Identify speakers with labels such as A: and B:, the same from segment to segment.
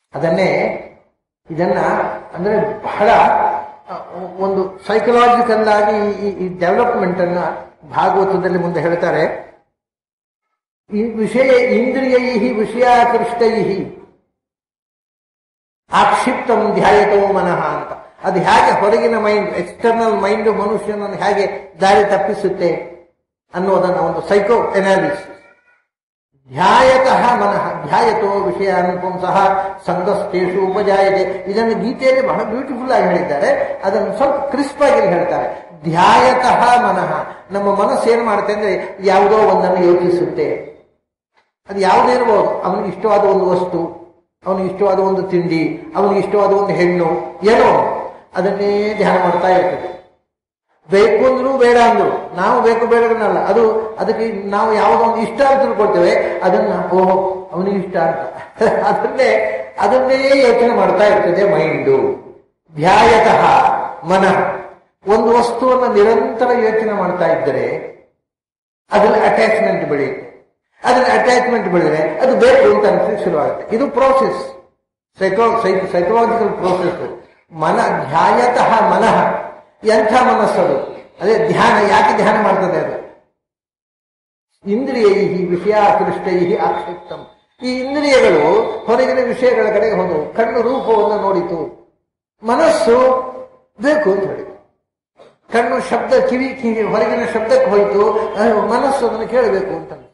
A: ಅದನ್ನೇ ಇದನ್ನ ಅಂದ್ರೆ ಬಹಳ ಒಂದು ಸೈಕಲಾಜಿಕಲ್ ಆಗಿ ಈ ಡೆವಲಪ್ಮೆಂಟ್ ಅನ್ನ ಭಾಗವತದಲ್ಲಿ ಮುಂದೆ ಹೇಳ್ತಾರೆ. ಈ ವಿಷಯ ಇಂದ್ರಿಯೈ ವಿಷಯಾಕೃಷ್ಟೈ ಆಕ್ಷಿಪ್ತಂ ಧ್ಯಾಯತೋ ಮನಃ ಅಂತ. ಅದು ಹೇಗೆ ಹೊರಗಿನ ಮೈಂಡ್, ಎಕ್ಸ್ಟರ್ನಲ್ ಮೈಂಡ್ ಮನುಷ್ಯನನ್ನು ಹೇಗೆ ದಾರಿ ತಪ್ಪಿಸುತ್ತೆ ಅನ್ನೋದನ್ನ ಒಂದು ಸೈಕೋ ಎನಾಲಿಸಿಸ್. ಧ್ಯಾಯತಃ ಮನಃ ಧ್ಯಾಯತೋ ವಿಷಯ ಅನುಪಂಸಃ ಸಂಗಸ್ತೇಷು ಉಪಜಾಯತೆ. ಇದನ್ನು ಗೀತೆಯಲ್ಲಿ ಬಹಳ ಬ್ಯೂಟಿಫುಲ್ ಆಗಿ ಹೇಳಿದ್ದಾರೆ. ಅದನ್ನು ಸ್ವಲ್ಪ ಕ್ರಿಸ್ಪ್ ಆಗಿ ಹೇಳ್ತಾರೆ. ಧ್ಯಾಯತಃ ಮನಃ, ನಮ್ಮ ಮನಸ್ಸು ಏನ್ ಮಾಡುತ್ತೆ ಅಂದ್ರೆ ಯಾವುದೋ ಒಂದನ್ನು ಯೋಚಿಸುತ್ತೆ. ಅದು ಯಾವುದೇ ಇರಬಹುದು. ಅವನಿಗೆ ಇಷ್ಟವಾದ ಒಂದು ವಸ್ತು, ಅವನಿಗೆ ಇಷ್ಟವಾದ ಒಂದು ತಿಂಡಿ, ಅವನಿಗೆ ಇಷ್ಟವಾದ ಒಂದು ಹೆಣ್ಣು, ಏನೋ ಅದನ್ನೇ ಧ್ಯಾನ ಮಾಡ್ತಾ ಇರ್ತದೆ. ಬೇಕು ಅಂದ್ರು ಬೇಡ ಅಂದ್ರು ನಾವು ಬೇಕು ಬೇಡಗಳನ್ನಲ್ಲ, ಅದಕ್ಕೆ ನಾವು ಯಾವುದೋ ಒಂದು ಇಷ್ಟ ಅಂತ ತಿಳ್ಕೊಳ್ತೇವೆ. ಅದನ್ನ ಓಹೋ ಅವನಿಗೆ ಇಷ್ಟ ಅಂತ ಅದನ್ನೇ ಯೋಚನೆ ಮಾಡ್ತಾ ಇರ್ತದೆ ಮೈಂಡು. ಧ್ಯಾಯತಃ ಮನಃ, ಒಂದು ವಸ್ತುವನ್ನು ನಿರಂತರ ಯೋಚನೆ ಮಾಡ್ತಾ ಇದ್ದರೆ ಅದರಲ್ಲಿ ಅಟ್ಯಾಚ್ಮೆಂಟ್ ಬೆಳೆಯುತ್ತೆ. ಅದರಲ್ಲಿ ಅಟ್ಯಾಚ್ಮೆಂಟ್ ಬೆಳೆದ್ರೆ ಅದು ಬೇಕು ಅಂತ ಅನ್ಸಲಿಕ್ಕೆ ಶುರುವಾಗುತ್ತೆ. ಇದು ಪ್ರೋಸೆಸ್, ಸೈಕಲಾಜಿಕಲ್ ಪ್ರೋಸೆಸ್. ಧ್ಯಾಯತಃ ಮನಃ, ಎಂಥ ಮನಸ್ಸದು, ಅದೇ ಧ್ಯಾನ. ಯಾಕೆ ಧ್ಯಾನ ಮಾಡ್ತದೆ ಅದು? ಇಂದ್ರಿಯೈ ವಿಷಯಾಕೃಷ್ಟೈ ಆಕ್ಷಿಪ್ತಂ. ಈ ಇಂದ್ರಿಯಗಳು ಹೊರಗಿನ ವಿಷಯಗಳ ಕಡೆಗೆ ಹೋದವು. ಕಣ್ಣು ರೂಪವನ್ನು ನೋಡಿತು, ಮನಸ್ಸು ಬೇಕು ಅಂತ ಹೇಳಿತು. ಕಣ್ಣು ಶಬ್ದ, ಕಿವಿ ಹೊರಗಿನ ಶಬ್ದಕ್ಕೆ ಹೋಯಿತು, ಮನಸ್ಸು ಅದನ್ನು ಕೇಳಬೇಕು ಅಂತ ಅನಿಸಿತು.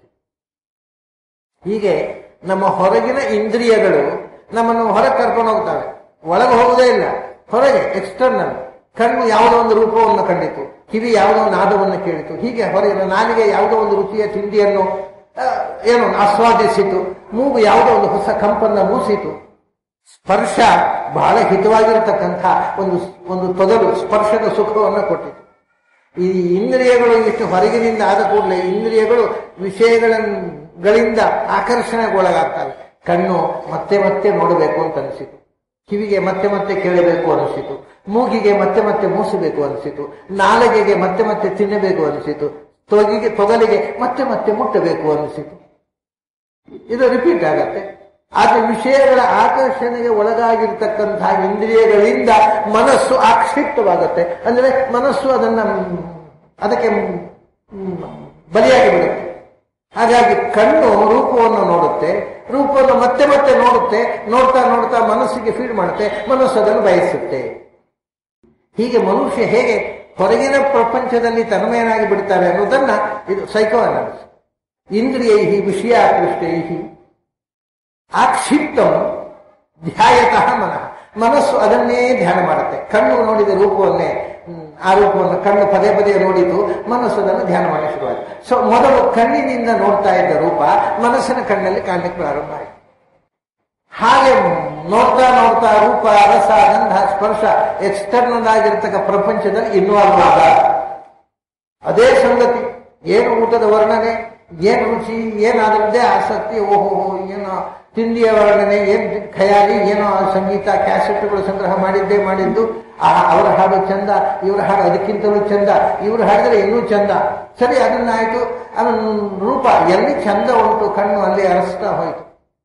A: ಹೀಗೆ ನಮ್ಮ ಹೊರಗಿನ ಇಂದ್ರಿಯಗಳು ನಮ್ಮನ್ನು ಹೊರಗೆ ಕರ್ಕೊಂಡು ಹೋಗ್ತವೆ. ಒಳಗೆ ಹೋಗುವುದೇ ಇಲ್ಲ, ಹೊರಗೆ ಎಕ್ಸ್ಟರ್ನಲ್. ಕಣ್ಣು ಯಾವುದೋ ಒಂದು ರೂಪವನ್ನು ಕಂಡಿತು, ಕಿವಿ ಯಾವುದೋ ನಾದವನ್ನು ಕೇಳಿತು, ಹೀಗೆ ಹೊರಗಿನ ನಾಲಿಗೆ ಯಾವುದೋ ಒಂದು ರುಚಿಯ ತಿಂಡಿಯನ್ನು ಏನೋ ಆಸ್ವಾದಿಸಿತು, ಮೂಗು ಯಾವುದೋ ಒಂದು ಹೊಸ ಕಂಪನ್ನು ಮೂಸಿತು, ಸ್ಪರ್ಶ ಬಹಳ ಹಿತವಾಗಿರತಕ್ಕಂಥ ಒಂದು ತೊದಲು ಸ್ಪರ್ಶದ ಸುಖವನ್ನು ಕೊಟ್ಟಿತು. ಈ ಇಂದ್ರಿಯಗಳು ಇಷ್ಟು ಹೊರಗಿನಿಂದ ಆದ ಕೂಡಲೇ ಇಂದ್ರಿಯಗಳು ವಿಷಯಗಳಿಂದ ಆಕರ್ಷಣೆಗೊಳಗಾಗ್ತವೆ. ಕಣ್ಣು ಮತ್ತೆ ಮತ್ತೆ ನೋಡಬೇಕು ಅಂತ ಅನಿಸಿತು, ಕಿವಿಗೆ ಮತ್ತೆ ಮತ್ತೆ ಕೇಳಬೇಕು ಅನಿಸಿತು, ಮೂಗಿಗೆ ಮತ್ತೆ ಮತ್ತೆ ಮೂಸಬೇಕು ಅನಿಸಿತು, ನಾಲಿಗೆಗೆ ಮತ್ತೆ ಮತ್ತೆ ತಿನ್ನಬೇಕು ಅನಿಸಿತು, ತೊಗಲಿಗೆ ಮತ್ತೆ ಮತ್ತೆ ಮುಟ್ಟಬೇಕು ಅನಿಸಿತು. ಇದು ರಿಪೀಟ್ ಆಗತ್ತೆ. ಆದ್ರೆ ವಿಷಯಗಳ ಆಕರ್ಷಣೆಗೆ ಒಳಗಾಗಿರ್ತಕ್ಕಂತಹ ಇಂದ್ರಿಯಗಳಿಂದ ಮನಸ್ಸು ಆಕ್ಷಿಪ್ತವಾಗುತ್ತೆ. ಅಂದ್ರೆ ಮನಸ್ಸು ಅದಕ್ಕೆ ಬಲಿಯಾಗಿ ಬಿಡುತ್ತೆ. ಹಾಗಾಗಿ ಕಣ್ಣು ರೂಪವನ್ನು ನೋಡುತ್ತೆ, ರೂಪವನ್ನು ಮತ್ತೆ ಮತ್ತೆ ನೋಡುತ್ತೆ, ನೋಡ್ತಾ ನೋಡ್ತಾ ಮನಸ್ಸಿಗೆ ಫೀಡ್ ಮಾಡುತ್ತೆ, ಮನಸ್ಸು ಅದನ್ನು ಬಯಸುತ್ತೆ. ಹೀಗೆ ಮನುಷ್ಯ ಹೇಗೆ ಹೊರಗಿನ ಪ್ರಪಂಚದಲ್ಲಿ ತನ್ಮಯನಾಗಿ ಬಿಡ್ತಾರೆ ಅನ್ನೋದನ್ನ ಇದು ಸೈಕೋ ಅನಾಲಿಸಿಸ್. ಇಂದ್ರಿಯೈ ವಿಷಯಾಕೃಷ್ಟೈ ಆಕ್ಷಿಪ್ತಂ ಧ್ಯಾಯತಃ ಮನಃ, ಮನಸ್ಸು ಅದನ್ನೇ ಧ್ಯಾನ ಮಾಡುತ್ತೆ. ಕಣ್ಣು ನೋಡಿದ ರೂಪವನ್ನೇ, ಆ ರೂಪವನ್ನು ಕಣ್ಣು ಪದೇ ಪದೇ ನೋಡಿತು, ಮನಸ್ಸು ಅದನ್ನು ಧ್ಯಾನ ಮಾಡಿ ಶುರುವಾಯಿತು. ಸೊ ಮೊದಲು ಕಣ್ಣಿನಿಂದ ನೋಡ್ತಾ ಇದ್ದ ರೂಪ ಮನಸ್ಸಿನ ಕಣ್ಣಲ್ಲಿ ಕಾಣಲಿಕ್ಕೆ ಪ್ರಾರಂಭ ಆಯಿತು. ಹಾಗೆ ನೋಡ್ತಾ ನೋಡ್ತಾ ರೂಪ, ರಸ, ಗಂಧ, ಸ್ಪರ್ಶ ಎಕ್ಸ್ಟರ್ನಲ್ ಆಗಿರ್ತಕ್ಕ ಪ್ರಪಂಚದಲ್ಲಿ ಇನ್ವಾಲ್ವ್ ಆದ. ಅದೇ ಸಂಗತಿ, ಏನು ಊಟದ ವರ್ಣನೆ, ಏನು ರುಚಿ, ಏನಾದ್ರದ್ದೇ ಆಸಕ್ತಿ, ಓಹೋ ಏನೋ ತಿಂಡಿಯ ವರ್ಣನೆ, ಏನ್ ಖಯಾಲಿ, ಏನೋ ಸಂಗೀತ ಕ್ಯಾಸೆಟ್ಗಳು ಸಂಗ್ರಹ ಮಾಡಿದ್ದು, ಅವರ ಹಾಡು ಚಂದ, ಇವರ ಹಾಡು ಅದಕ್ಕಿಂತಲೂ ಚಂದ, ಇವರು ಹಾಡಿದ್ರೆ ಇನ್ನೂ ಚಂದ. ಸರಿ, ಅದನ್ನಾಯ್ತು. ರೂಪ ಎಲ್ಲಿ ಚಂದ ಉಂಟು ಕಣ್ಣು ಅಲ್ಲಿ ಅರಸ್ತಾ ಹೋಯಿತು.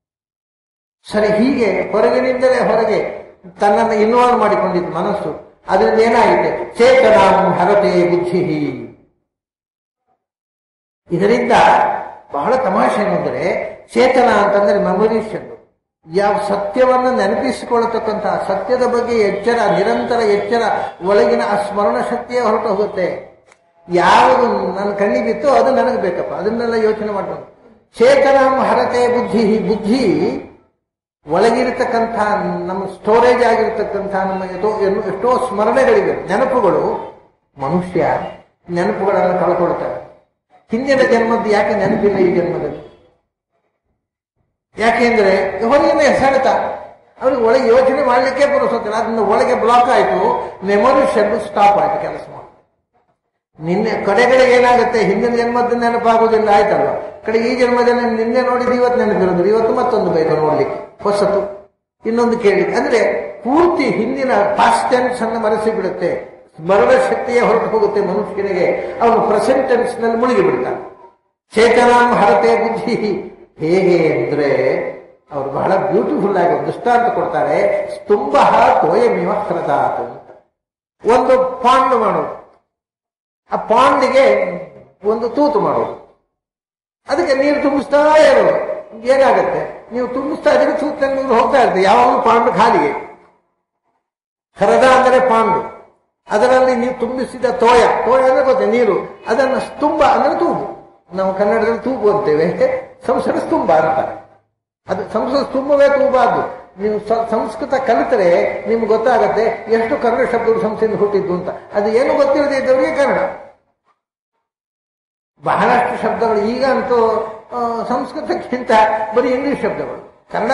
A: ಸರಿ, ಹೀಗೆ ಹೊರಗಿನಿಂದಲೇ ಹೊರಗೆ ತನ್ನನ್ನು ಇನ್ವಾಲ್ವ್ ಮಾಡಿಕೊಂಡಿದ್ದು ಮನಸ್ಸು. ಅದರಿಂದ ಏನಾಗಿದೆ? ಚೇತನಾಂ ಹರತೆ ಬುದ್ಧಿ. ಇದರಿಂದ ಬಹಳ ತಮಾಷೆ ಏನಂದ್ರೆ, ಚೇತನ ಅಂತಂದ್ರೆ ಮೆಮೊರೀಸ್ ಎಂದು, ಯಾವ ಸತ್ಯವನ್ನು ನೆನಪಿಸಿಕೊಳ್ಳತಕ್ಕಂತಹ ಸತ್ಯದ ಬಗ್ಗೆ ಎಚ್ಚರ, ನಿರಂತರ ಎಚ್ಚರ, ಒಳಗಿನ ಆ ಸ್ಮರಣ ಶಕ್ತಿಯೇ ಹೊರಟು ಹೋಗುತ್ತೆ. ಯಾವುದು ನನ್ನ ಕಣ್ಣಿಗೆ ಬಿತ್ತೋ ಅದು ನನಗೆ ಬೇಕಪ್ಪ, ಅದನ್ನೆಲ್ಲ ಯೋಚನೆ ಮಾಡ್ಕೊಂಡು. ಚೇತನಾಂ ಹರತೆ ಬುದ್ಧಿ. ಬುದ್ಧಿ ಒಳಗಿರತಕ್ಕಂಥ ನಮ್ಮ ಸ್ಟೋರೇಜ್ ಆಗಿರತಕ್ಕಂಥ ನಮ್ಮ ಎಷ್ಟೋ ಸ್ಮರಣೆಗಳಿವೆ, ನೆನಪುಗಳು. ಮನುಷ್ಯ ನೆನಪುಗಳನ್ನು ಕಳ್ಕೊಳ್ತಾರೆ. ಹಿಂದಿನ ಜನ್ಮದ್ದು ಯಾಕೆ ನೆನಪಿಲ್ಲ ಈ ಜನ್ಮದಲ್ಲಿ? ಯಾಕೆಂದ್ರೆ ಹೊರಗಿನ ಸೆಳೆತ, ಅವ್ರಿಗೆ ಒಳಗೆ ಯೋಚನೆ ಮಾಡ್ಲಿಕ್ಕೆ ಪುರುಸೋತಿಲ್ಲ. ಅದನ್ನ ಒಳಗೆ ಬ್ಲಾಕ್ ಆಯ್ತು, ಮೆಮೊರಿ ಶೆಲ್ ಸ್ಟಾಪ್ ಆಯ್ತು ಕೆಲಸ ಮಾಡಿ. ಕಡೆಗಳಿಗೆ ಏನಾಗುತ್ತೆ, ಹಿಂದಿನ ಜನ್ಮದ ನೆನಪಾಗೋದಿಲ್ಲ, ಆಯ್ತಲ್ವ. ಕಡೆಗೆ ಈ ಜನ್ಮದಲ್ಲಿ ನಿನ್ನೆ ನೋಡಿದ್ದು ಇವತ್ತು ನೆನಪಿರೋದಿಲ್ಲ, ಇವತ್ತು ಮತ್ತೊಂದು ಬೇಕು ನೋಡ್ಲಿಕ್ಕೆ, ಹೊಸತು ಇನ್ನೊಂದು ಕೇಳಲಿಕ್ಕೆ. ಅಂದ್ರೆ ಪೂರ್ತಿ ಹಿಂದಿನ ಪಾಸ್ಟ್ ಟೆನ್ಸ್ ಅನ್ನು ಮರೆಸಿ ಬಿಡುತ್ತೆ. ಸ್ಮರಣ ಶಕ್ತಿಯೇ ಹೊರಟು ಹೋಗುತ್ತೆ ಮನುಷ್ಯನಿಗೆ. ಅವನು ಪ್ರೆಸೆಂಟ್ ಟೆನ್ಸ್ ನಲ್ಲಿ ಮುಳುಗಿ ಬಿಡ್ತಾನೆ. ಚೇತನಾಂ ಹರತೆ ಬುದ್ಧಿ. ಹೇಗೆ ಅಂದ್ರೆ ಅವರು ಬಹಳ ಬ್ಯೂಟಿಫುಲ್ ಆಗಿ ಒಂದು ದೃಷ್ಟಾಂತ ಕೊಡ್ತಾರೆ. ಸ್ತುಂಭ ತೋಯಮಿವ ಹೃದಾತ್ ಅಂತ. ಒಂದು ಪಾಂಡ್ ಮಾಡೋದು, ಆ ಪಾಂಡಿಗೆ ಒಂದು ತೂತು ಮಾಡೋದು, ಅದಕ್ಕೆ ನೀರು ತುಂಬಿಸ್ತಾ ಇರೋದು. ಏನಾಗುತ್ತೆ, ನೀವು ತುಂಬಿಸ್ತಾ ಇದ್ರೆ ತೂತಿನಲ್ಲಿ ನೀರು ಹೋಗ್ತಾ ಇರ್ತದೆ, ಯಾವಾಗಲೂ ಪಾಂಡು ಖಾಲಿಗೆ. ಹೃದ ಅಂದರೆ ಪಾಂಡು, ಅದರಲ್ಲಿ ನೀವು ತುಂಬಿಸಿದ ತೋಯ ಅಂದ್ರೆ ಗೊತ್ತೆ ನೀರು, ಅದನ್ನು ಸ್ತುಂಭ ಅಂದ್ರೆ ತೂಬು. ನಾವು ಕನ್ನಡದಲ್ಲಿ ತೂಬು ಅಂತೇವೆ, ಸಂಸ್ಕೃತ ಸ್ತುಂಭ ಅಂತಾರೆ. ಅದು ಸಂಸ್ಕೃತ ಸ್ತುಂಭವೇ ತೂಬಾದ್ದು. ನೀವು ಸಂಸ್ಕೃತ ಕಲಿತರೆ ನಿಮ್ಗೆ ಗೊತ್ತಾಗತ್ತೆ ಎಷ್ಟು ಕನ್ನಡ ಶಬ್ದಗಳು ಸಂಸ್ಥೆಯಿಂದ ಹುಟ್ಟಿದ್ದು ಅಂತ. ಅದು ಏನು ಗೊತ್ತಿರದೇ ಇದ್ದವರಿಗೆ ಕನ್ನಡ. ಬಹಳಷ್ಟು ಶಬ್ದಗಳು ಈಗ ಅಂತೂ ಸಂಸ್ಕೃತಕ್ಕಿಂತ ಬರೀ ಇಂಗ್ಲಿಷ್ ಶಬ್ದಗಳು. ಕನ್ನಡ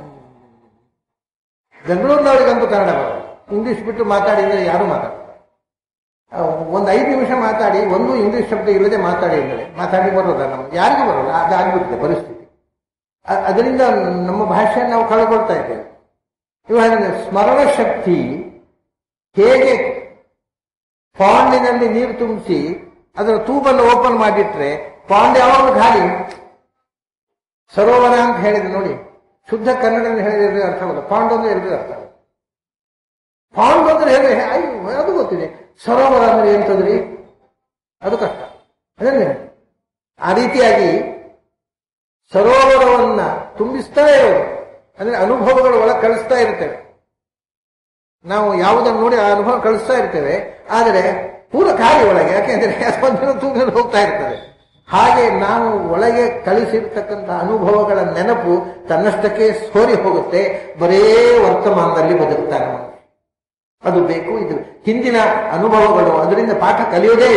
A: ಬೆಂಗಳೂರಿನವರಿಗಂತೂ ಕನ್ನಡ ಬರೋದು, ಇಂಗ್ಲಿಷ್ ಬಿಟ್ಟು ಮಾತಾಡಿ ಅಂದರೆ ಯಾರು ಮಾತಾಡ್ತಾರೆ. ಒಂದು 5 ನಿಮಿಷ ಮಾತಾಡಿ ಒಂದು ಇಂಗ್ಲಿಷ್ ಶಬ್ದ ಇಲ್ಲದೆ ಮಾತಾಡಿ ಬರೋದ ನಮ್ಗೆ ಯಾರಿಗೂ ಬರೋಲ್ಲ. ಅದಾಗ್ಬಿಟ್ಟಿದೆ ಪರಿಸ್ಥಿತಿ. ಅದರಿಂದ ನಮ್ಮ ಭಾಷೆಯನ್ನು ನಾವು ಕಳ್ಕೊಳ್ತಾ ಇದ್ದೇವೆ. ಇವಾಗ ಸ್ಮರಣ ಶಕ್ತಿ ಹೇಗೆ ಪಾಂಡಿನಲ್ಲಿ ನೀರು ತುಂಬಿಸಿ ಅದರ ತೂಬನ್ನು ಓಪನ್ ಮಾಡಿಟ್ರೆ ಪಾಂಡ್ ಯಾವಾಗಲೂ ಖಾಲಿ. ಸರೋವರ ಅಂತ ಹೇಳಿದ್ರೆ ನೋಡಿ, ಶುದ್ಧ ಕನ್ನಡದಲ್ಲಿ ಹೇಳಿದ್ರೆ ಅರ್ಥ ಆಗೋದು. ಪಾಂಡ್ ಅಂದ್ರೆ ಹೇಳಿದ್ರೆ ಅರ್ಥ ಆಗೋದು. ಪಾಂಡ್ ಅಂದ್ರೆ ಹೇಳಿ ಅದು ಗೊತ್ತಿದೆ. ಸರೋವರ ಅಂದ್ರೆ ಎಂತದ್ರಿ, ಅದು ಕಷ್ಟ. ಅದನ್ನೇ ಆ ರೀತಿಯಾಗಿ ಸರೋವರವನ್ನ ತುಂಬಿಸ್ತಾ ಇರೋದು ಅಂದ್ರೆ ಅನುಭವಗಳು ಒಳಗೆ ಕಳಿಸ್ತಾ ಇರ್ತೇವೆ. ನಾವು ಯಾವುದನ್ನು ನೋಡಿ ಆ ಅನುಭವ ಕಳಿಸ್ತಾ ಇರ್ತೇವೆ, ಆದರೆ ಪೂರ ಖಾಲಿ ಒಳಗೆ. ಯಾಕೆಂದ್ರೆ ಅದೊಂದಿನ ತೂಗಲು ಹೋಗ್ತಾ ಇರ್ತದೆ. ಹಾಗೆ ನಾವು ಒಳಗೆ ಕಳಿಸಿರ್ತಕ್ಕಂಥ ಅನುಭವಗಳ ನೆನಪು ತನ್ನಷ್ಟಕ್ಕೆ ಸೋರಿ ಹೋಗುತ್ತೆ. ಬರೇ ವರ್ತಮಾನದಲ್ಲಿ ಬದುಕ್ತಾನೆ. ಅದು ಬೇಕು. ಇದು ಹಿಂದಿನ ಅನುಭವಗಳು, ಅದರಿಂದ ಪಾಠ ಕಲಿಯೋದೇ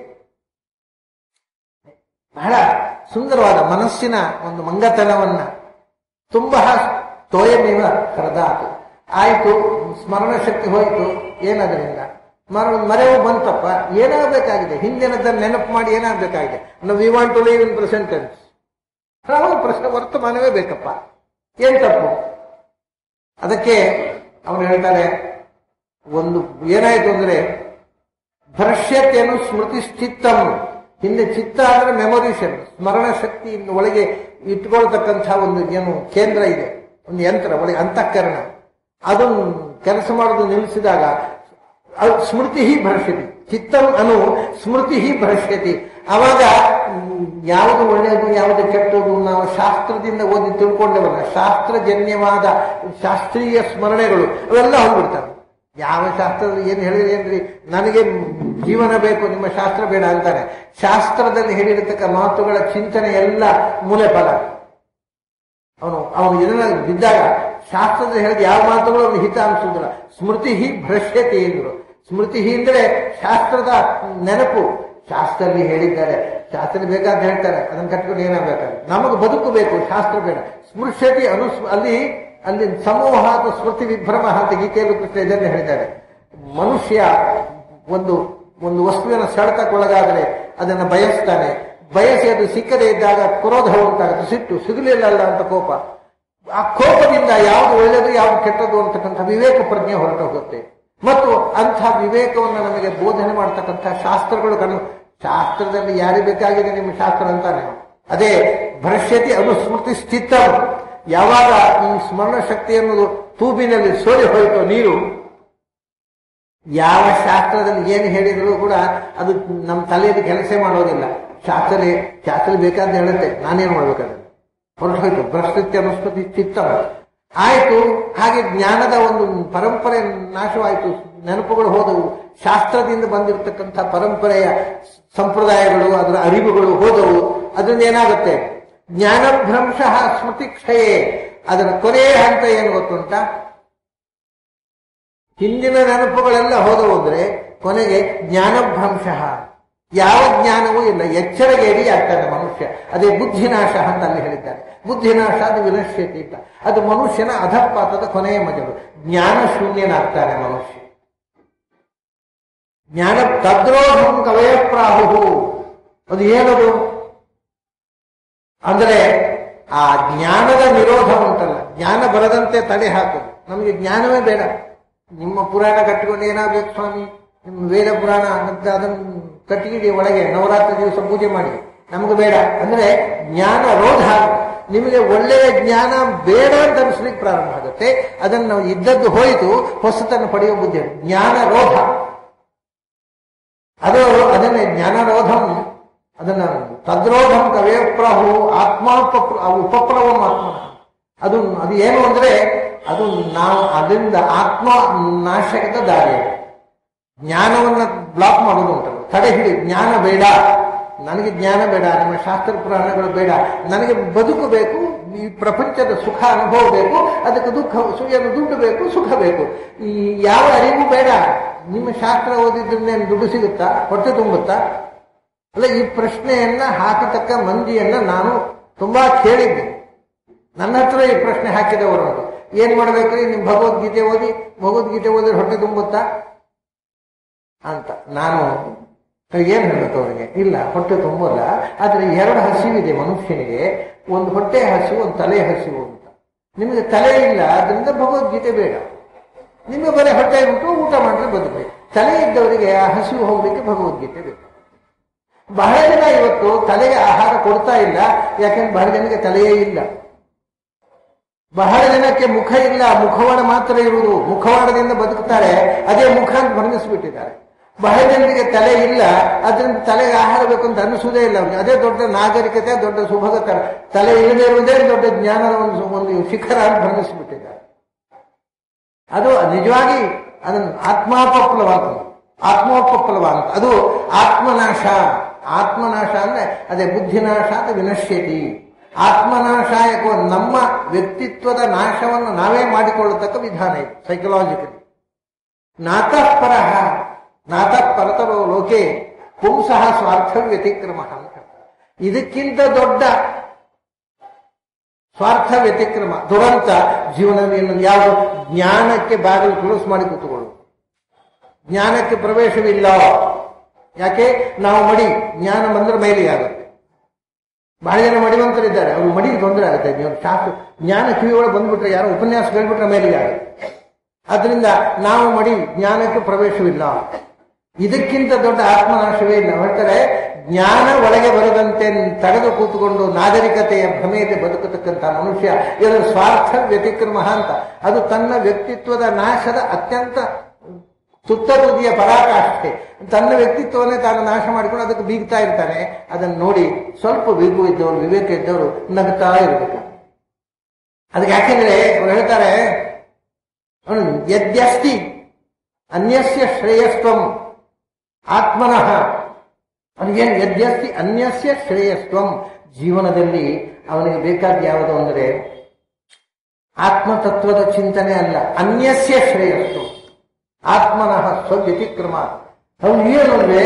A: ಬಹಳ ಸುಂದರವಾದ ಮನಸ್ಸಿನ ಒಂದು ಮಂಗತನವನ್ನ ತುಂಬ ತೋಯಮೇವ ಹೃದಾತ್. ಆಯ್ತು, ಸ್ಮರಣ ಶಕ್ತಿ ಹೋಯ್ತು, ಏನದರಿಂದ ಮರೆವು ಬಂತಪ್ಪ. ಏನಾಗಬೇಕಾಗಿದೆ, ಹಿಂದಿನದನ್ನು ನೆನಪು ಮಾಡಿ ಏನಾಗಬೇಕಾಗಿದೆ. We want to live in present tense. ವರ್ತಮಾನವೇ ಬೇಕಪ್ಪ. ಏನ್ ತಪ್ಪು? ಅದಕ್ಕೆ ಅವನು ಹೇಳ್ತಾರೆ, ಒಂದು ಏನಾಯ್ತು ಅಂದ್ರೆ ಭ್ರಶ್ಯತೆಯನ್ನು ಸ್ಮೃತಿ ಚಿತ್ತಂ. ಹಿಂದೆ ಚಿತ್ತ ಅಂದ್ರೆ ಮೆಮೊರಿಷನ್, ಸ್ಮರಣ ಶಕ್ತಿ ಒಳಗೆ ಇಟ್ಕೊಳ್ತಕ್ಕಂಥ ಒಂದು ಏನು ಕೇಂದ್ರ ಇದೆ, ಒಂದು ಯಂತ್ರ ಒಳಗೆ ಅಂತಃಕರಣ. ಅದನ್ನು ಕೆಲಸ ಮಾಡೋದು ನಿಲ್ಲಿಸಿದಾಗ ಅದು ಸ್ಮೃತಿ ಭ್ರಶ್ಯತಿ. ಚಿತ್ತಂ ಅನು ಸ್ಮೃತಿ ಭ್ರಶ್ಯತಿ. ಅವಾಗ ಯಾವುದು ಒಳ್ಳೆಯದು ಯಾವುದು ಕೆಟ್ಟದು ನಾವು ಶಾಸ್ತ್ರದಿಂದ ಓದಿ ತಿಳ್ಕೊಂಡವಲ್ಲ, ಶಾಸ್ತ್ರಜನ್ಯವಾದ ಶಾಸ್ತ್ರೀಯ ಸ್ಮರಣೆಗಳು ಅವೆಲ್ಲ ಹೋಗ್ಬಿಡ್ತವೆ. ಯಾವ ಶಾಸ್ತ್ರದಲ್ಲಿ ಏನು ಹೇಳಿದ್ರೆ ಏನ್ರಿ, ನನಗೆ ಜೀವನ ಬೇಕು, ನಿಮ್ಮ ಶಾಸ್ತ್ರ ಬೇಡ ಅಂತಾನೆ. ಶಾಸ್ತ್ರದಲ್ಲಿ ಹೇಳಿರತಕ್ಕ ಮಾತುಗಳ ಚಿಂತನೆ ಎಲ್ಲ ಮೂಲೆ ಫಲ. ಅವನು ಇದನ್ನ ಬಿದ್ದಾಗ ಶಾಸ್ತ್ರದಲ್ಲಿ ಹೇಳಿದ ಯಾವ ಮಾತುಗಳು ಅವನು ಹಿತ ಅನಿಸುವುದಿಲ್ಲ. ಸ್ಮೃತಿ ಭ್ರಶ್ಯತೆ ಎಂದರು. ಸ್ಮೃತಿ ಅಂದ್ರೆ ಶಾಸ್ತ್ರದ ನೆನಪು. ಶಾಸ್ತ್ರದಲ್ಲಿ ಹೇಳಿದ್ದಾರೆ, ಶಾಸ್ತ್ರ ಬೇಕಾದ ಹೇಳ್ತಾರೆ, ಅದನ್ನು ಕಟ್ಕೊಂಡು ಏನಾಗಬೇಕಾದ್ರೆ ನಮಗೆ ಬದುಕು ಬೇಕು, ಶಾಸ್ತ್ರ ಬೇಡ. ಸ್ಮೃಶ್ಯತಿ ಅಲ್ಲಿ ಸಮೂಹ ಅಥವಾ ಸ್ಮೃತಿ ವಿಭ್ರಮ ಅಂತ ಗೀತೆಯಲ್ಲೂ ಕೃಷ್ಣ ಇದನ್ನೇ ಹೇಳಿದ್ದಾರೆ. ಮನುಷ್ಯ ಒಂದು ವಸ್ತುವಿನ ಸೆಳೆತಕ್ಕೊಳಗಾದರೆ ಅದನ್ನು ಬಯಸ್ತಾನೆ. ಬಯಸಿ ಅದು ಸಿಕ್ಕದೇ ಇದ್ದಾಗ ಕ್ರೋಧ ಉಂಟಾಗುತ್ತೆ, ಸಿಟ್ಟು, ಸಿಗಲಿಲ್ಲ ಅಂತ ಕೋಪ. ಆ ಕೋಪದಿಂದ ಯಾವುದು ಒಳ್ಳೆಯದು ಯಾವುದು ಕೆಟ್ಟದ್ದು ಅಂತಕ್ಕಂಥ ವಿವೇಕ ಪ್ರಜ್ಞೆ ಹೊರಟು ಹೋಗುತ್ತೆ. ಮತ್ತು ಅಂಥ ವಿವೇಕವನ್ನು ನಮಗೆ ಬೋಧನೆ ಮಾಡತಕ್ಕಂಥ ಶಾಸ್ತ್ರಗಳು ಶಾಸ್ತ್ರದಲ್ಲಿ ಯಾರಿಗೆ ಬೇಕಾಗಿದೆ ನಿಮ್ಮ ಶಾಸ್ತ್ರ ಅಂತಾನೆ. ಅದೇ ಭ್ರಶ್ಯತಿ ಅನುಸ್ಮೃತಿ ಸ್ಥಿತ. ಯಾವಾಗ ಈ ಸ್ಮರಣ ಶಕ್ತಿ ಅನ್ನೋದು ತೂಬಿನಲ್ಲಿ ಸೋರಿ ಹೋಯಿತು ನೀರು, ಯಾವ ಶಾಸ್ತ್ರದಲ್ಲಿ ಏನು ಹೇಳಿದ್ರು ಕೂಡ ಅದು ನಮ್ಮ ತಲೆಯಲ್ಲಿ ಕೆಲಸ ಮಾಡೋದಿಲ್ಲ. ಶಾಸ್ತ್ರ ಬೇಕಾದ ಹೇಳುತ್ತೆ, ನಾನೇನು ಮಾಡ್ಬೇಕಾದ್ರೆ ಹೊರಟು ಹೋಯ್ತು. ಭ್ರಶ್ಯತಿ ಅನುಸ್ಮೃತಿ ಚಿತ್ತ ಆಯ್ತು. ಹಾಗೆ ಜ್ಞಾನದ ಒಂದು ಪರಂಪರೆ ನಾಶವಾಯಿತು, ನೆನಪುಗಳು ಹೋದವು. ಶಾಸ್ತ್ರದಿಂದ ಬಂದಿರತಕ್ಕಂಥ ಪರಂಪರೆಯ ಸಂಪ್ರದಾಯಗಳು, ಅದರ ಅರಿವುಗಳು ಹೋದವು. ಅದರಿಂದ ಏನಾಗುತ್ತೆ, ಜ್ಞಾನಭ್ರಂಶ ಸ್ಮೃತಿ ಕ್ಷಯೇ. ಅದರ ಕೊನೆಯ ಹಂತ ಏನು ಗೊತ್ತುಂಟ, ಹಿಂದಿನ ನೆನಪುಗಳೆಲ್ಲ ಹೋದವು ಅಂದ್ರೆ ಕೊನೆಗೆ ಜ್ಞಾನಭ್ರಂಶ, ಯಾವ ಜ್ಞಾನವೂ ಇಲ್ಲ, ಎಚ್ಚರಗೇಡಿ ಆಗ್ತಾನೆ ಮನುಷ್ಯ. ಅದೇ ಬುದ್ಧಿನಾಶ ಅಂತ ಅಲ್ಲಿ ಹೇಳಿದ್ದಾರೆ. ಬುದ್ಧಿನಾಶ ಅದು ವಿನಶ್ಯತಿ ಅಂತ. ಅದು ಮನುಷ್ಯನ ಅಧಪಾತದ ಕೊನೆಯ ಮಜಲು. ಜ್ಞಾನ ಶೂನ್ಯನಾಗ್ತಾನೆ ಮನುಷ್ಯ. ಜ್ಞಾನ ತದ್ರೋಧಂ ಕವಯ ಪ್ರಾಹು. ಅದು ಏನದು ಅಂದ್ರೆ ಆ ಜ್ಞಾನದ ನಿರೋಧ ಉಂಟಲ್ಲ, ಜ್ಞಾನ ಬರದಂತೆ ತಡೆ ಹಾಕೋದು. ನಮಗೆ ಜ್ಞಾನವೇ ಬೇಡ. ನಿಮ್ಮ ಪುರಾಣ ಕಟ್ಟಿಕೊಂಡು ಏನಾಗಬೇಕು ಸ್ವಾಮಿ, ನಿಮ್ಮ ವೇದ ಪುರಾಣ ಅಂತ ಅದನ್ನು ಕಟ್ಟಿಗೆ ಒಳಗೆ ನವರಾತ್ರಿ ದಿವಸ ಪೂಜೆ ಮಾಡಿ, ನಮಗೆ ಬೇಡ ಅಂದ್ರೆ ಜ್ಞಾನ ರೋಧ. ನಿಮಗೆ ಒಳ್ಳೆಯ ಜ್ಞಾನ ಬೇಡ ಅಂತ ಅನಿಸ್ಲಿಕ್ಕೆ ಪ್ರಾರಂಭ ಆಗುತ್ತೆ. ಅದನ್ನು ನಾವು ಇದ್ದದ್ದು ಹೋಯಿತು, ಹೊಸತನ್ನು ಪಡೆಯುವ ಬುದ್ಧಿ ಜ್ಞಾನ ರೋಧ. ಅದನ್ನೇ ಜ್ಞಾನರೋಧಂ, ಅದನ್ನ ತದ್ರೋಧಂ ಕವೇಪ್ರಾಹು ಉಪಪ್ಲವಂ ಆತ್ಮನ. ಅದು ಏನು ಅಂದ್ರೆ ಅದು ನಾವು ಅದರಿಂದ ಆತ್ಮ ನಾಶಕದ ದಾರಿ. ಜ್ಞಾನವನ್ನ ಬ್ಲಾಕ್ ಮಾಡೋದು ಉಂಟಲ್ಲ, ತಡೆ ಹಿಡಿ. ಜ್ಞಾನ ಬೇಡ, ನನಗೆ ಜ್ಞಾನ ಬೇಡ, ನಿಮ್ಮ ಶಾಸ್ತ್ರ ಪುರಾಣಗಳು ಬೇಡ, ನನಗೆ ಬದುಕು ಬೇಕು, ಈ ಪ್ರಪಂಚದ ಸುಖ ಅನುಭವ ಬೇಕು, ಅದಕ್ಕೆ ದುಡ್ಡು ಬೇಕು, ಸುಖ ಬೇಕು. ಈ ಯಾವ ಅರಿವು ಬೇಡ. ನಿಮ್ಮ ಶಾಸ್ತ್ರ ಓದಿದ್ರಿಂದ ದುಡ್ಡು ಸಿಗುತ್ತಾ, ಹೊಟ್ಟೆ ತುಂಬುತ್ತಾ? ಅಲ್ಲ, ಈ ಪ್ರಶ್ನೆಯನ್ನ ಹಾಕತಕ್ಕ ಮಂದಿಯನ್ನ ನಾನು ತುಂಬಾ ಕೇಳಿದ್ದೆ. ನನ್ನ ಹತ್ರ ಈ ಪ್ರಶ್ನೆ ಹಾಕಿದವರು ಏನ್ ಮಾಡ್ಬೇಕ್ರಿ, ನಿಮ್ ಭಗವದ್ಗೀತೆ ಓದಿದ್ರೆ ಹೊಟ್ಟೆ ತುಂಬುತ್ತಾ ಅಂತ. ನಾನು ಏನ್ ಹೇಳ್ಬೇಕು ಅವರಿಗೆ, ಇಲ್ಲ ಹೊಟ್ಟೆ ತುಂಬಲ್ಲ, ಆದ್ರೆ ಎರಡು ಹಸಿವಿದೆ ಮನುಷ್ಯನಿಗೆ, ಒಂದು ಹೊಟ್ಟೆ ಹಸಿವು, ಒಂದು ತಲೆ ಹಸಿವು ಅಂತ. ನಿಮಗೆ ತಲೆ ಇಲ್ಲ, ಅದರಿಂದ ಭಗವದ್ಗೀತೆ ಬೇಡ. ನಿಮಗೆ ಬರೀ ಹೊಟ್ಟೆ ಉಂಟು, ಊಟ ಮಾಡಿದ್ರೆ ಬದುಕಬೇಕು. ತಲೆ ಇದ್ದವರಿಗೆ ಆ ಹಸಿವು ಹೋಗ್ಲಿಕ್ಕೆ ಭಗವದ್ಗೀತೆ ಬೇಕು. ಬಹಳ ಜನ ಇವತ್ತು ತಲೆಗೆ ಆಹಾರ ಕೊಡ್ತಾ ಇಲ್ಲ, ಯಾಕೆಂದ್ರೆ ಬಹಳ ಜನಕ್ಕೆ ತಲೆಯೇ ಇಲ್ಲ. ಬಹಳ ಜನಕ್ಕೆ ಮುಖ ಇಲ್ಲ, ಮುಖವಾಡ ಮಾತ್ರ ಇರುವುದು, ಮುಖವಾಡದಿಂದ ಬದುಕ್ತಾರೆ, ಅದೇ ಮುಖ ಅಂತ ವರ್ಣಿಸ್ಬಿಟ್ಟಿದ್ದಾರೆ. ಬಹಳ ಜನರಿಗೆ ತಲೆ ಇಲ್ಲ, ಅದರಿಂದ ತಲೆಗೆ ಆಹಾರ ಬೇಕು ಅಂತ ಅನಿಸುವುದೇ ಇಲ್ಲ ಅವ್ರಿಗೆ. ಅದೇ ದೊಡ್ಡ ನಾಗರಿಕತೆ, ದೊಡ್ಡ ಸುಭಗತರ. ತಲೆ ಇಲ್ಲದೆ ಇರುವುದೇ ದೊಡ್ಡ ಜ್ಞಾನದ ಒಂದು ಶಿಖರ ಅಂತ ವರ್ಣಿಸ್ಬಿಟ್ಟಿದ್ದಾರೆ. ಅದು ನಿಜವಾಗಿ ಅದನ್ನು ಆತ್ಮೋಪಪ್ಲವ ಅಂತ. ಅದು ಆತ್ಮನಾಶ. ಆತ್ಮನಾಶ ಅಂದ್ರೆ ಅದೇ ಬುದ್ಧಿನಾಶ ಅಂತ ವಿನಶ್ಯತಿ. ಆತ್ಮನಾಶಾಯಕ ನಮ್ಮ ವ್ಯಕ್ತಿತ್ವದ ನಾಶವನ್ನು ನಾವೇ ಮಾಡಿಕೊಳ್ಳತಕ್ಕ ವಿಧಾನ ಇದು ಸೈಕಲಾಜಿಕಲಿ. ನಾತಃ ಪರತರೋ ಲೋಕೆ ಪುಂಸಃ ಸ್ವಾರ್ಥ ವ್ಯತಿಕ್ರಮ ಅಂತ. ಇದಕ್ಕಿಂತ ದೊಡ್ಡ ಸ್ವಾರ್ಥ ವ್ಯತಿಕ್ರಮ ದುರಂತ ಜೀವನದಲ್ಲಿ ಯಾವುದು? ಜ್ಞಾನಕ್ಕೆ ಬಾಗಿಲು ಕ್ಲೋಸ್ ಮಾಡಿ ಕೂತ್ಕೊಳ್ಳುವುದು. ಜ್ಞಾನಕ್ಕೆ ಪ್ರವೇಶವಿಲ್ಲ. ಯಾಕೆ? ನಾವು ಮಡಿ, ಜ್ಞಾನ ಬಂದ್ರೆ ಮೈಲಿಗೆ ಆಗುತ್ತೆ. ಬಹಳ ಜನ ಮಡಿವಂತರಿದ್ದಾರೆ, ಅವ್ರು ಮಡಿಗೆ ತೊಂದರೆ ಆಗುತ್ತೆ. ನೀವು ಶಾಸ್ತ್ರ ಜ್ಞಾನ ಕಿವಿಯೊಳಗೆ ಬಂದ್ಬಿಟ್ರೆ, ಯಾರೋ ಉಪನ್ಯಾಸ ಕೇಳ್ಬಿಟ್ರೆ ಮೈಲಿಗೆ ಆಗುತ್ತೆ. ಅದರಿಂದ ನಾವು ಮಡಿ, ಜ್ಞಾನಕ್ಕೆ ಪ್ರವೇಶವಿಲ್ಲ. ಇದಕ್ಕಿಂತ ದೊಡ್ಡ ಆತ್ಮನಾಶವೇ ಇಲ್ಲ. ಹೇಳ್ತಾರೆ, ಜ್ಞಾನ ಒಳಗೆ ಬರದಂತೆ ತಡೆದು ಕೂತ್ಕೊಂಡು ನಾಗರಿಕತೆಯ ಭ್ರಮೆಯಲ್ಲಿ ಬದುಕತಕ್ಕಂಥ ಮನುಷ್ಯ ಇದರ ಸ್ವಾರ್ಥ ವ್ಯತಿಕ್ರಮ ಅಂತ. ಅದು ತನ್ನ ವ್ಯಕ್ತಿತ್ವದ ನಾಶದ ಅತ್ಯಂತ ತುತ್ತ ತುದಿಯ ಪರಾಕಾಷ್ಠೆ. ತನ್ನ ವ್ಯಕ್ತಿತ್ವವನ್ನೇ ತಾನು ನಾಶ ಮಾಡಿಕೊಂಡು ಅದಕ್ಕೆ ಬೀಗ್ತಾ ಇರ್ತಾನೆ. ಅದನ್ನು ನೋಡಿ ಸ್ವಲ್ಪ ವಿವೇಕ ಇದ್ದವರು ನಗ್ತಾ ಇರಬೇಕು. ಅದಕ್ಕೆ ಯಾಕೆಂದ್ರೆ ಅವ್ರು ಹೇಳ್ತಾರೆ, ಯದ್ಯಸ್ತಿ ಅನ್ಯಸ್ಯ ಶ್ರೇಯಸ್ತ್ವಂ ಆತ್ಮನಃ. ಅವನಿಗೇನು ಯದ್ಯಸ್ತಿ ಅನ್ಯಸ್ಯ ಶ್ರೇಯಸ್ತ್ವಂ, ಜೀವನದಲ್ಲಿ ಅವನಿಗೆ ಬೇಕಾದ ಯಾವುದು ಅಂದರೆ ಆತ್ಮತತ್ವದ ಚಿಂತನೆ ಅಲ್ಲ, ಅನ್ಯಸ್ಯ ಶ್ರೇಯಸ್ತ್ವಂ ಆತ್ಮನಃ ಸ್ವವ್ಯತಿಕ್ರಮ. ಅವನು ಏನು ಅಂದ್ರೆ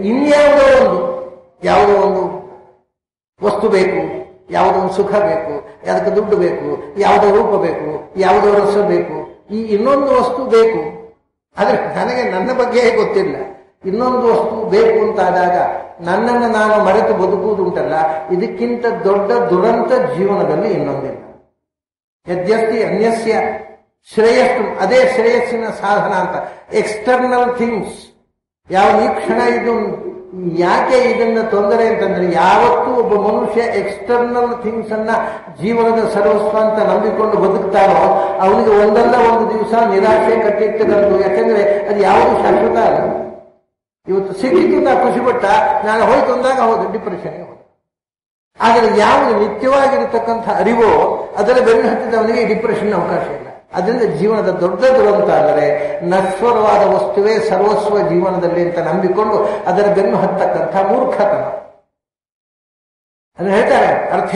A: ಯಾವುದೋ ಒಂದು ವಸ್ತು ಬೇಕು, ಯಾವುದೋ ಒಂದು ಸುಖ ಬೇಕು, ಅದಕ್ಕೆ ದುಡ್ಡು ಬೇಕು, ಯಾವುದೋ ರೂಪ ಬೇಕು, ಯಾವುದೋ ರಸ ಬೇಕು, ಈ ಇನ್ನೊಂದು ವಸ್ತು ಬೇಕು. ಆದ್ರೆ ನನಗೆ ನನ್ನ ಬಗ್ಗೆ ಗೊತ್ತಿಲ್ಲ. ಇನ್ನೊಂದು ವಸ್ತು ಬೇಕು ಅಂತಾದಾಗ ನನ್ನನ್ನು ನಾನು ಮರೆತು ಬದುಕುವುದುಂಟಲ್ಲ, ಇದಕ್ಕಿಂತ ದೊಡ್ಡ ದುರಂತ ಜೀವನದಲ್ಲಿ ಇನ್ನೊಂದಿಲ್ಲ. ಯದ್ಯಸ್ತಿ ಅನ್ಯಸ್ಯ ಶ್ರೇಯಸ್ಸು, ಅದೇ ಶ್ರೇಯಸ್ಸಿನ ಸಾಧನ ಅಂತ. ಎಕ್ಸ್ಟರ್ನಲ್ ಥಿಂಗ್ಸ್ ಯಾವ ಈ ಕ್ಷಣ ಇದು ಯಾಕೆ ಇದನ್ನ ತೊಂದರೆ ಅಂತಂದ್ರೆ, ಯಾವತ್ತೂ ಒಬ್ಬ ಮನುಷ್ಯ ಎಕ್ಸ್ಟರ್ನಲ್ ಥಿಂಗ್ಸ್ ಅನ್ನ ಜೀವನದ ಸರ್ವಸ್ವ ಅಂತ ನಂಬಿಕೊಂಡು ಬದುಕ್ತಾನೋ ಅವನಿಗೆ ಒಂದಲ್ಲ ಒಂದು ದಿವಸ ನಿರಾಶೆ ಕಟ್ಟಿಟ್ಟದಂತು. ಯಾಕೆಂದ್ರೆ ಅದು ಯಾವುದು ಶಾಶ್ವತ ಅಲ್ಲ. ಇವತ್ತು ಸಿಕ್ಕಿತು ಖುಷಿಪಟ್ಟ, ನಾಳೆ ಹೋಯ್ತು ಅಂದಾಗ ಹೌದು ಡಿಪ್ರೆಷನ್ಗೆ ಹೋದ. ಆದರೆ ಯಾವುದು ನಿತ್ಯವಾಗಿರತಕ್ಕಂಥ ಅರಿವೋ ಅದರ ಬೆನ್ನು ಹತ್ತಿದವನಿಗೆ ಡಿಪ್ರೆಷನ್ ಅವಕಾಶ ಇಲ್ಲ. ಅದರಿಂದ ಜೀವನದ ದೊಡ್ಡ ದುರಂತ ಅಂದರೆ ನಶ್ವರವಾದ ವಸ್ತುವೇ ಸರ್ವಸ್ವ ಜೀವನದಲ್ಲಿ ಅಂತ ನಂಬಿಕೊಂಡು ಅದರ ಬೆನ್ನು ಹತ್ತಕ್ಕಂಥ ಮೂರ್ಖತನ. ಅದನ್ನು ಹೇಳ್ತಾರೆ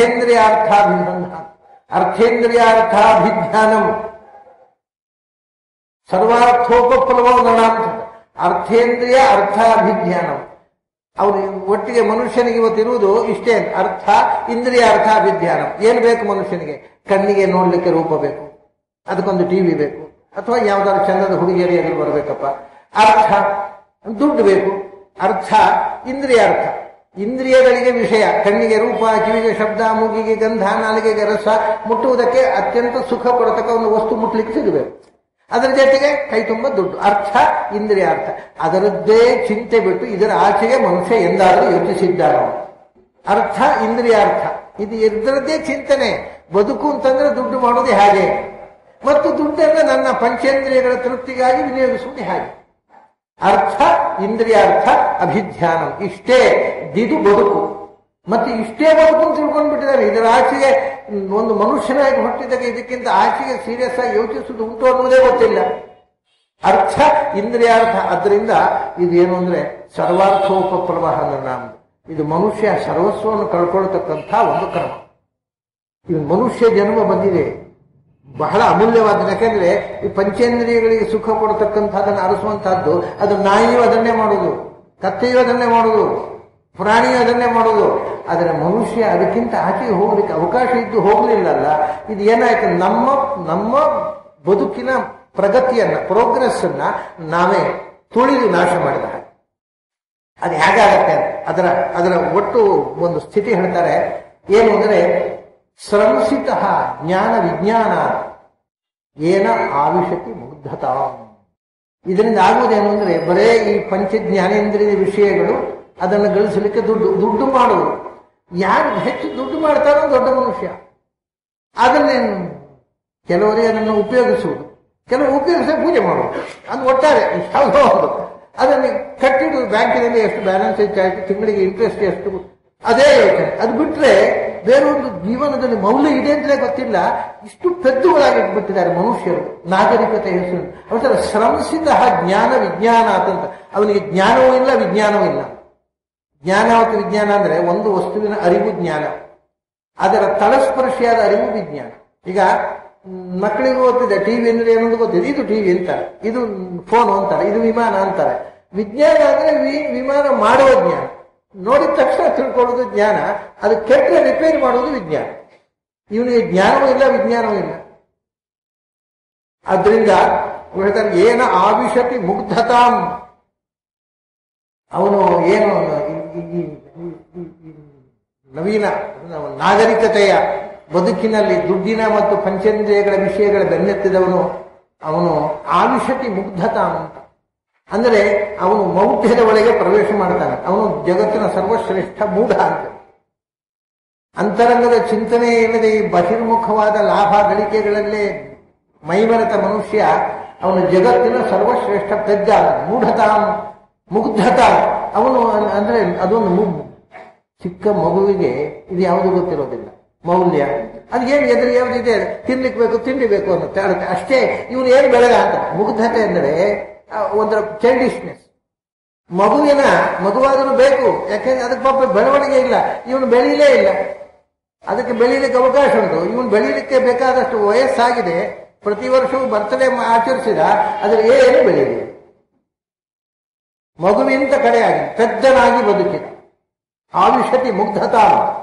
A: ಅರ್ಥೇಂದ್ರಿಯಾರ್ಥಾಭಿಧ್ಯಾನಂ ಸರ್ವಾರ್ಥೋಪಪ್ಲವೋ ನರಾಂತ. ಅರ್ಥೇಂದ್ರಿಯ ಅರ್ಥಾಭಿಧ್ಯಾನಂ, ಅವನು ಒಟ್ಟಿಗೆ ಮನುಷ್ಯನಿಗೆ ಇವತ್ತಿರುವುದು ಇಷ್ಟೇ. ಅರ್ಥ ಇಂದ್ರಿಯ ಅರ್ಥಾಭಿಧ್ಯಾನಂ. ಏನು ಬೇಕು ಮನುಷ್ಯನಿಗೆ? ಕಣ್ಣಿಗೆ ನೋಡ್ಲಿಕ್ಕೆ ರೂಪ ಬೇಕು, ಅದಕ್ಕೊಂದು ಟಿವಿ ಬೇಕು, ಅಥವಾ ಯಾವ್ದಾದ್ರು ಚಂದದ ಹುಡುಗಿಯರಿ ಎದುರು ಬರಬೇಕಪ್ಪ. ಅರ್ಥ ದುಡ್ಡು ಬೇಕು. ಅರ್ಥ ಇಂದ್ರಿಯ ಅರ್ಥ, ಇಂದ್ರಿಯಗಳಿಗೆ ವಿಷಯ, ಕಣ್ಣಿಗೆ ರೂಪ, ಕಿವಿಗೆ ಶಬ್ದ, ಮೂಗಿಗೆ ಗಂಧ, ನಾಲಿಗೆಗೆ ರಸ, ಮುಟ್ಟುವುದಕ್ಕೆ ಅತ್ಯಂತ ಸುಖ ಕೊಡತಕ್ಕ ಒಂದು ವಸ್ತು ಮುಟ್ಲಿಕ್ಕೆ ಸಿಗಬೇಕು. ಅದರ ಜೊತೆಗೆ ಕೈ ತುಂಬ ದುಡ್ಡು. ಅರ್ಥ ಇಂದ್ರಿಯ ಅರ್ಥ. ಅದರದ್ದೇ ಚಿಂತೆ ಬಿಟ್ಟು ಇದರ ಆಚೆಗೆ ಮನುಷ್ಯ ಎಂದಾದರೂ ಯೋಚಿಸಿದ್ದಾರೋ? ಅರ್ಥ ಇಂದ್ರಿಯ ಅರ್ಥ ಇದು ಇದರದ್ದೇ ಚಿಂತನೆ. ಬದುಕು ಅಂತಂದ್ರೆ ದುಡ್ಡು ಮಾಡೋದೇ ಹಾಗೆ, ಮತ್ತು ದುಡ್ಡನ್ನು ನನ್ನ ಪಂಚೇಂದ್ರಿಯಗಳ ತೃಪ್ತಿಗಾಗಿ ವಿನಿಯೋಗಿಸುವುದು ಹಾಗೆ. ಅರ್ಥ ಇಂದ್ರಿಯಾರ್ಥ ಅಭಿಧ್ಯಾನ, ಇಷ್ಟೇ ಇದು ಬದುಕು. ಮತ್ತೆ ಇಷ್ಟೇ ಬದುಕು ಅಂತ ತಿಳ್ಕೊಂಡ್ಬಿಟ್ಟಿದ್ದಾರೆ. ಇದರ ಆಚೆಗೆ ಒಂದು ಮನುಷ್ಯನಾಗಿ ಹುಟ್ಟಿದಾಗ ಇದಕ್ಕಿಂತ ಆಚೆಗೆ ಸೀರಿಯಸ್ ಆಗಿ ಯೋಚಿಸುವುದು ಉಂಟು ಅನ್ನುವುದೇ ಗೊತ್ತಿಲ್ಲ. ಅರ್ಥ ಇಂದ್ರಿಯಾರ್ಥ, ಅದರಿಂದ ಇದೇನು ಅಂದ್ರೆ ಸರ್ವಾರ್ಥೋಪಪ್ರವಾಹ ನಾಮ. ಇದು ಮನುಷ್ಯ ಸರ್ವಸ್ವವನ್ನು ಕಳ್ಕೊಳ್ತಕ್ಕಂಥ ಒಂದು ಕ್ರಮ. ಇದು ಮನುಷ್ಯ ಜನ್ಮ ಬಂದಿದೆ ಬಹಳ ಅಮೂಲ್ಯವಾದ. ಯಾಕೆಂದ್ರೆ ಈ ಪಂಚೇಂದ್ರಿಯಗಳಿಗೆ ಸುಖ ಕೊಡತಕ್ಕಂಥದ್ದನ್ನು ಅರಸುವಂತಹದ್ದು, ಅದು ನಾಯಿಯು ಅದನ್ನೇ ಮಾಡುವುದು, ಕತ್ತೆಯು ಅದನ್ನೇ ಮಾಡುವುದು, ಪ್ರಾಣಿಯು ಅದನ್ನೇ ಮಾಡುವುದು. ಆದರೆ ಮನುಷ್ಯ ಅದಕ್ಕಿಂತ ಆಚೆಗೆ ಹೋಗ್ಲಿಕ್ಕೆ ಅವಕಾಶ ಇದ್ದು ಹೋಗ್ಲಿಲ್ಲಲ್ಲ. ಇದು ಏನಾಯ್ತು, ನಮ್ಮ ಬದುಕಿನ ಪ್ರಗತಿಯನ್ನ, ಪ್ರೋಗ್ರೆಸ್ ಅನ್ನ ನಾವೇ ತುಳಿದು ನಾಶ ಮಾಡಿದ ಹಾಗೆ. ಅದು ಹೇಗಾಗತ್ತೆ ಅದರ ಒಟ್ಟು ಒಂದು ಸ್ಥಿತಿ ಹೇಳ್ತಾರೆ. ಏನು ಅಂದ್ರೆ ಸ್ರಂಸಿತ ಜ್ಞಾನ ವಿಜ್ಞಾನ ಏನ ಆವಿಶತಿ ಮುಗ್ಧತಾ. ಇದರಿಂದ ಆಗುವುದೇನು ಅಂದ್ರೆ ಬರೇ ಈ ಪಂಚ ಜ್ಞಾನೇಂದ್ರಿಯ ವಿಷಯಗಳು ಅದನ್ನು ಗಳಿಸಲಿಕ್ಕೆ ದುಡ್ಡು ಮಾಡುವುದು. ಯಾರು ಹೆಚ್ಚು ದುಡ್ಡು ಮಾಡ್ತಾರೋ ದೊಡ್ಡ ಮನುಷ್ಯ. ಅದನ್ನೇನು ಕೆಲವರಿಗೆ ಅದನ್ನು ಉಪಯೋಗಿಸುವುದು, ಕೆಲವು ಉಪಯೋಗಿಸ ಪೂಜೆ ಮಾಡುವುದು. ಅದು ಒಟ್ಟಾರೆ ಯಾವುದೋ ಒಂದು ಅದನ್ನು ಕಟ್ಟಿಡುವುದು. ಬ್ಯಾಂಕಿನಲ್ಲಿ ಎಷ್ಟು ಬ್ಯಾಲೆನ್ಸ್ ಹೆಚ್ಚಾಯಿತು, ತಿಂಗಳಿಗೆ ಇಂಟ್ರೆಸ್ಟ್ ಎಷ್ಟು, ಅದೇ ಯೋಚನೆ. ಅದು ಬಿಟ್ರೆ ಬೇರೆ ಒಂದು ಜೀವನದಲ್ಲಿ ಮೌಲ್ಯ ಇದೆ ಅಂತಲೇ ಗೊತ್ತಿಲ್ಲ. ಇಷ್ಟು ಪೆದ್ದುಗಳಾಗಿ ಇಟ್ಬಿಟ್ಟಿದ್ದಾರೆ ಮನುಷ್ಯರು ನಾಗರಿಕತೆ ಹೆಸರು. ಅವರ ಶ್ರಮಿಸಿದ ಜ್ಞಾನ ವಿಜ್ಞಾನ ಅಂತ. ಅವನಿಗೆ ಜ್ಞಾನವೂ ಇಲ್ಲ ವಿಜ್ಞಾನವೂ ಇಲ್ಲ. ಜ್ಞಾನ ಮತ್ತು ವಿಜ್ಞಾನ ಅಂದ್ರೆ ಒಂದು ವಸ್ತುವಿನ ಅರಿವು ಜ್ಞಾನ, ಅದರ ತಳಸ್ಪರ್ಶಿಯಾದ ಅರಿವು ವಿಜ್ಞಾನ. ಈಗ ಮಕ್ಕಳಿಗೂ ಗೊತ್ತಿದೆ ಟಿವಿ ಅಂದ್ರೆ ಏನೊಂದು ಗೊತ್ತಿದೆ. ಇದು ಟಿವಿ ಅಂತಾರೆ, ಇದು ಫೋನ್ ಅಂತಾರೆ, ಇದು ವಿಮಾನ ಅಂತಾರೆ. ವಿಜ್ಞಾನ ಅಂದ್ರೆ ವಿಮಾನ ಮಾಡುವ ಜ್ಞಾನ, ನೋಡಿದ ತಕ್ಷಣ ತಿಳ್ಕೊಳ್ಳೋದು ಜ್ಞಾನ. ಅದು ಕೆಟ್ಟರೆ ರಿಪೇರಿ ಮಾಡುವುದು ವಿಜ್ಞಾನ. ಇವನಿಗೆ ಜ್ಞಾನವೂ ಇಲ್ಲ ವಿಜ್ಞಾನವೂ ಇಲ್ಲ. ಆದ್ರಿಂದ ಹೇಳ್ತಾರೆ ಏನ ಆವಿಶತಿ ಮುಗ್ಧತಾಂ. ಅವನು ಏನು ನವೀನ ನಾಗರಿಕತೆಯ ಬದುಕಿನಲ್ಲಿ ದುಡ್ಡಿನ ಮತ್ತು ಪಂಚೇಂದ್ರಿಯಗಳ ವಿಷಯಗಳ ಬೆನ್ನತ್ತಿದವನು ಅವನು ಆವಿಶತಿ ಮುಗ್ಧತಾಂ ಅಂತ. ಅಂದರೆ ಅವನು ಮೌಢ್ಯದ ಒಳಗೆ ಪ್ರವೇಶ ಮಾಡ್ತಾನೆ. ಅವನು ಜಗತ್ತಿನ ಸರ್ವಶ್ರೇಷ್ಠ ಮೂಢ ಅಂತ. ಅಂತರಂಗದ ಚಿಂತನೆ ಇಲ್ಲದೆ ಈ ಬಹಿರ್ಮುಖವಾದ ಲಾಭ ಗಳಿಕೆಗಳಲ್ಲೇ ಮೈಮರೆತ ಮನುಷ್ಯ ಅವನು ಜಗತ್ತಿನ ಸರ್ವಶ್ರೇಷ್ಠ ಪೆದ್ದ. ಮೂಢತಾ ಮುಗ್ಧತಾ. ಅವನು ಅಂದ್ರೆ ಅದೊಂದು ಚಿಕ್ಕ ಮಗುವಿಗೆ ಇದು ಯಾವುದು ಗೊತ್ತಿರೋದಿಲ್ಲ ಮೌಲ್ಯ. ಅದೇನು ಎದುರು ಯಾವುದಿದೆ, ತಿನ್ಲಿಕ್ಕೆ ಬೇಕು ತಿಂಡಿ ಬೇಕು ಅನ್ನುತ್ತೆ ಅಷ್ಟೇ. ಇವನು ಏನು ಬೆಳೆದ ಅಂತ. ಮುಗ್ಧತೆ ಅಂದರೆ ಒಂಥರ ಚೈಲ್ಡಿಶ್ನೆಸ್. ಮಗುವಾದರೂ ಬೇಕು, ಯಾಕೆಂದ್ರೆ ಅದಕ್ಕೆ ಪಾಪ ಬೆಳವಣಿಗೆ ಇಲ್ಲ. ಇವನು ಬೆಳೀಲೇ ಇಲ್ಲ, ಅದಕ್ಕೆ ಬೆಳೀಲಿಕ್ಕೆ ಅವಕಾಶ ಉಂಟು. ಇವನು ಬೆಳೀಲಿಕ್ಕೆ ಬೇಕಾದಷ್ಟು ವಯಸ್ಸಾಗಿದೆ. ಪ್ರತಿ ವರ್ಷವೂ ಬರ್ತಡೇ ಆಚರಿಸಿದ, ಆದರೆ ಏನು ಬೆಳೀಲಿ. ಮಗುವಿಂತ ಕಡೆಯಾಗಿ ಪೆದ್ದನಾಗಿ ಬದುಕಿದ. ಆವಿಶತಿ ಮುಗ್ಧತಾ.